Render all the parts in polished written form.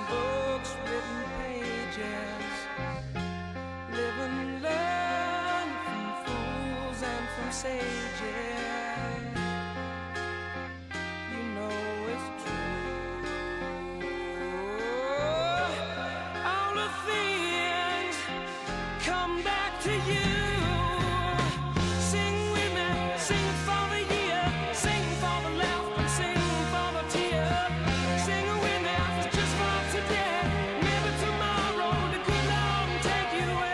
books, written pages. Live and learn from fools and from sages. You know it's true. All the things come back to you. Sing with me, sing for the year, sing for the laughter, sing for the tear. Sing with me, just for today, maybe tomorrow the good Lord will take you away.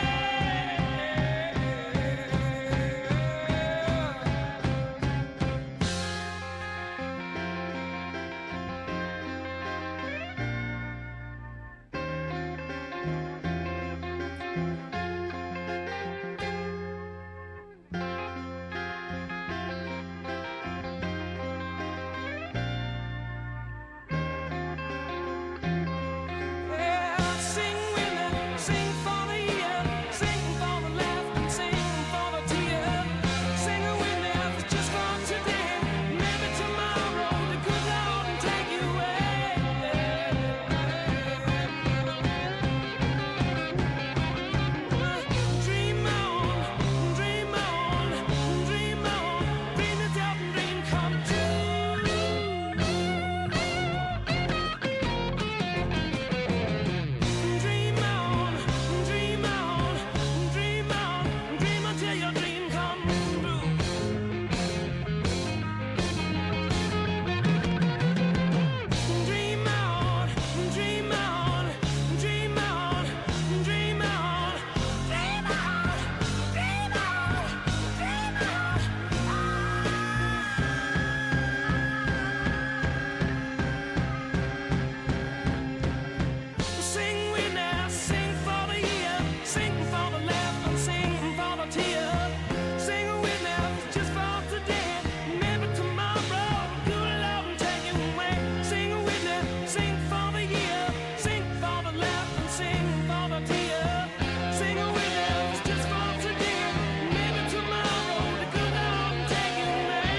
Yeah, sing with me, sing for the year, sing for the laughter, sing for the tear. Sing with me, just for today, maybe tomorrow the good Lord will take you away. Dream on, dream on, dream on, dream it up and dream come true. Dream on, dream on, dream on, dream until your dream come true. Dream on, dream on, dream on, dream on, dream on, dream on, dream on. Sing with me, sing for the year, sing for the laugh and sing for the tear. Sing with me, just for today, maybe tomorrow, good Lord will take you away. Sing with me, sing for the year, sing for the laugh and sing for the tear. Sing with me, just for today, maybe tomorrow, the good Lord will take you away.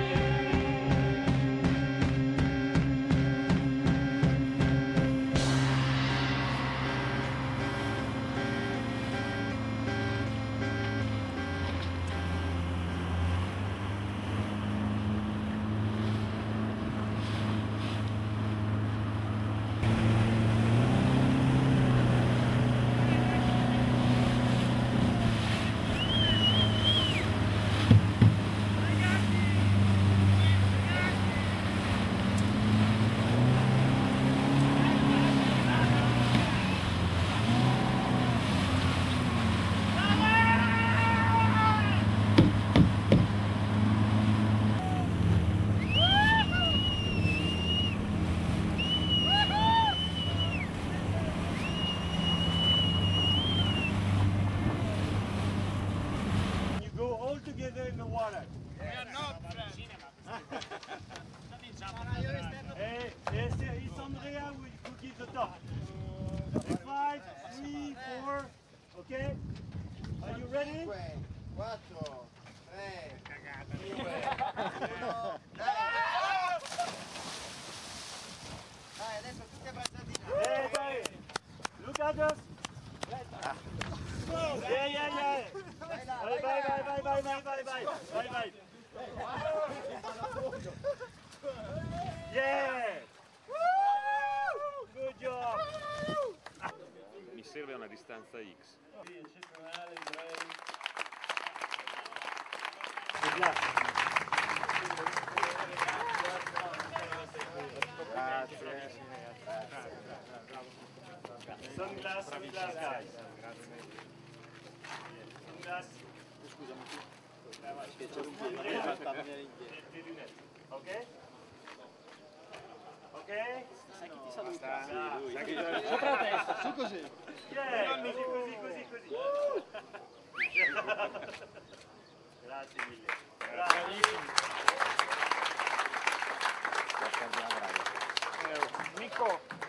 You go all together in the water. Hey, it's Andrea who gives the top. 5, 3, 4, okay? Are you ready? 5, 4, 3, 2, 1. Dai, adesso tutti abbracciati. Hey, dai. Look at us. Yeah, yeah, yeah. Vai là, Vai, vai, vai, vai, vai, vai, vai, vai, vai, vai. Yeah! Good job! Mi serve una distanza X. Sunglass, sunglass, guys. Sunglass. Scusami. Le lunette, ok? Ok? Sai chi ti saluta? Sopra la testa, su così. Così, così. Grazie mille. Bravissimo. Nico,